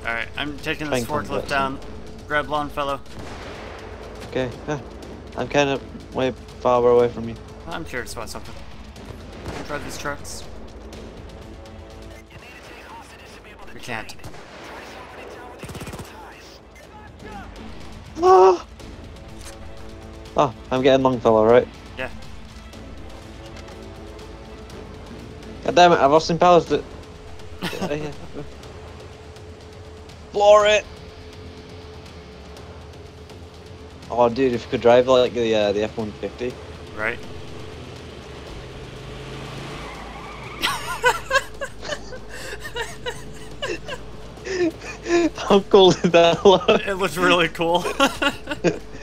Alright, I'm taking this forklift down. Grab Longfellow. Okay, I'm kind of way far away from you. I'm curious about something. Drive these trucks. We can't. Oh, I'm getting Longfellow, right? Yeah. God damn it, I've Austin Powers to... Floor it! Oh dude, if you could drive like the F-150. Right. How cool did that look? It looks really cool.